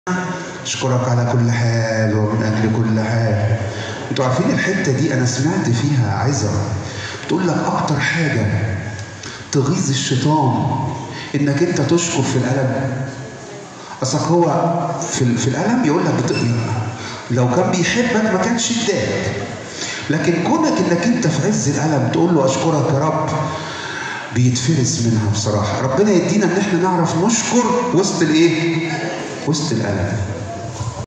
اشكرك على كل حال ومن اجل كل حال. انتوا عارفين الحته دي انا سمعت فيها عظه بتقول لك اكتر حاجه تغيظ الشيطان انك انت تشكر في الالم. اصلك هو في الالم يقول لك لو كان بيحبك ما كانش اداك، لكن كونك انك انت في عز الالم تقول له اشكرك يا رب بيتفرس منها بصراحه. ربنا يدينا ان احنا نعرف نشكر وسط الايه؟ وسط الالم.